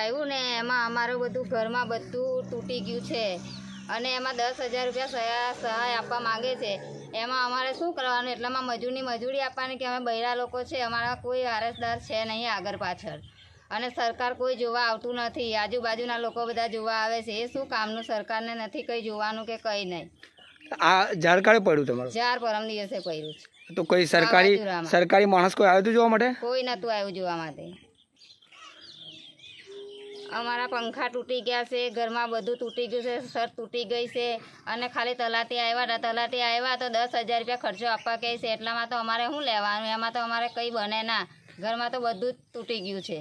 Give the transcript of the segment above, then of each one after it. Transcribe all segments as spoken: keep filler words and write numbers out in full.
આવ્યું ને એમાં અમારું બધું ઘરમાં બધું તૂટી ગયું છે અને એમાં દસ હજાર રૂપિયા સહાય સહાય આપવા માંગે છે। એમાં અમારે શું કરવાનું? એટલામાં મજૂરની મજૂરી આપવાની કે અમે બૈરા લોકો છે, અમારા કોઈ વારસદાર છે નહીં આગળ પાછળ, અને સરકાર કોઈ જોવા આવતું નથી। આજુબાજુના લોકો બધા જોવા આવે છે, એ શું કામનું? સરકારને નથી કંઈ જોવાનું કે કંઈ નહીં। આ ઝાડ કાળે પડ્યું તમારું? ચાર પરમ દિવસે પડ્યું છે। તો કોઈ સરકારી સરકારી માણસ કોઈ આવ્યું હતું જોવા માટે? કોઈ નહોતું આવ્યું જોવા માટે। અમારા પંખા તૂટી ગયા છે, ઘરમાં બધું તૂટી ગયું છે, છત તૂટી ગઈ છે, અને ખાલી તલાટી આવ્યા હતા, તલાટી આવ્યા તો દસ હજાર રૂપિયા ખર્ચો આપવા કહે છે। એટલામાં તો અમારે શું લેવાનું? એમાં તો અમારે કંઈ બને ના, ઘરમાં તો બધું જ તૂટી ગયું છે।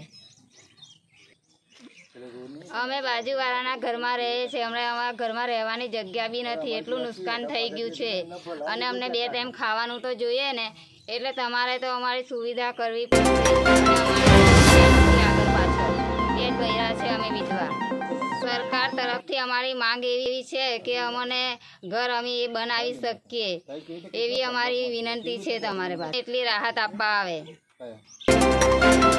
અમે બાજુવાળાના ઘરમાં રહીએ છીએ, અમને અમારા ઘરમાં રહેવાની જગ્યા બી નથી, એટલું નુકસાન થઈ ગયું છે, અને અમને બે ટાઈમ ખાવાનું તો જોઈએ ને, એટલે તમારે તો અમારી સુવિધા કરવી પડશે। આગળ પાછળ એ જ બૈરા છે અમે વિધવા। સરકાર તરફથી અમારી માંગ એવી છે કે અમને ઘર અમે એ બનાવી શકીએ, એવી અમારી વિનંતી છે તમારે પાસે, એટલી રાહત આપવા આવે।